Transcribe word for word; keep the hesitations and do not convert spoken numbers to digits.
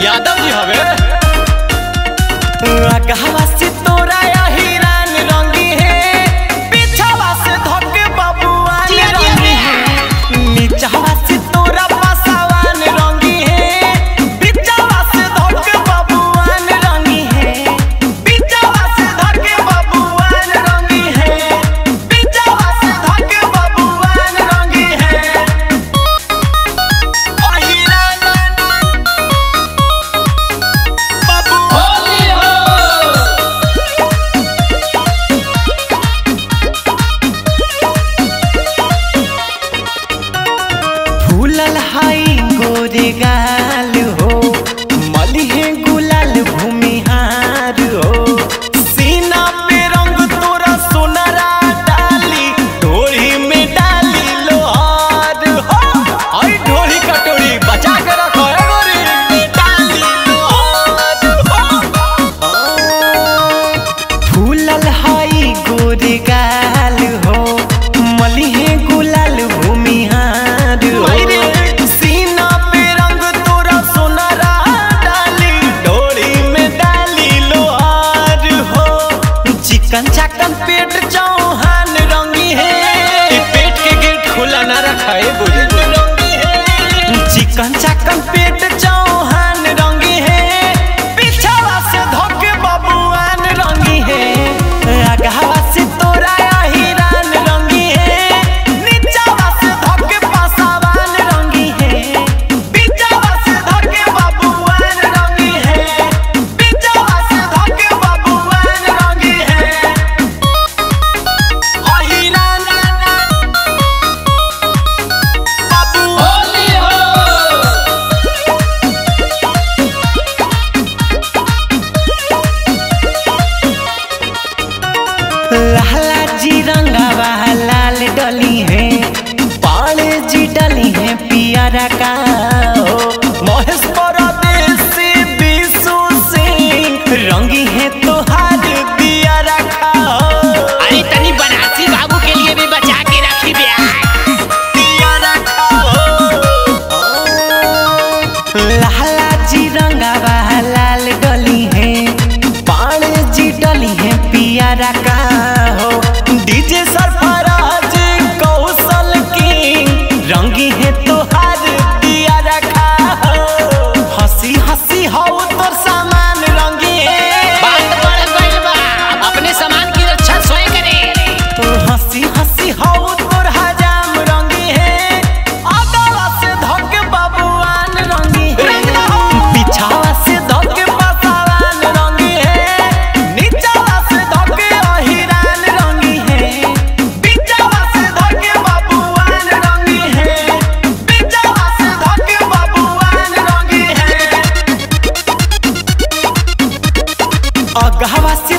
यादव जी हवे अगहवा से तोरा हिरान रंगी है, पीछावा से धोके बबुआ रंगी है, नीचवा से तोरा पासावान रंगी है, पीछावा से धोके बबुआ रंगी है, पीछावा से धोके बबुआ रंगी है, पीछावा से धोके बबुआ रंगी है। फूलल हाई गोरे गाल हो, मलिहे गुलाल भूमिहार हो, सीना पे रंग तोरा सोनरा डाली, ढोली में डाली लोहार हो। आई ढोली कटोरी बचा के रखो है गोरी में डाली लोहार हो। फूलल हाई गोरे गाल हो, मलिहे गुलाल भूमिहार हो, सीना पे रंग तोरा सोनरा डाली, ढोली में डाली लोहार हो। चिकन चाकन पेट चौहान रंगी है, पेट के गेट खुला ना रखा है बुझे चिकन चाकन पेट चौहान रंगी है, पीछावा से धोके बबुआन रंगी है, अगहवा से तोरा हिरान रंगी है, नीचवा से धोके पासावान रंगी है, पीछावा से धोके बबुआन रंगी है, पीछावा से धोके बबुआन रंगी है। हिरान लाला जी रंगावा लाल डली है, पाले जी डली है पियरा का हो, महेश परदेसी विशु सिंह रंगी है तोहार दिया रखा हो। अरे तनी बनारसी बाबू के लिए भी बचा के रखी ब्याह दिया रखा हो। लाला जी रंगावा लाल डली है, पाले जी डली है पियरा का हो, डीजे सरफराज कौशल किंग रंगी है तोहार दिया रखा हो। हंसी हंसी हो तोर सामान रंगी है, बात बढ़ गइल बा, अपने सामान की रक्षा स्वयं करे। हंसी हंसी हो तोर हजाम रंगी है, अगवा से धोके बबुआन रंगी है, पीछावा से धोके पासावान रंगी है, नीचवा से धोके हिरान रंगी है, पीछावा से धोके बबुआन रंगी है, पीछावा से धोके बबुआन रंगी है। अगहवा से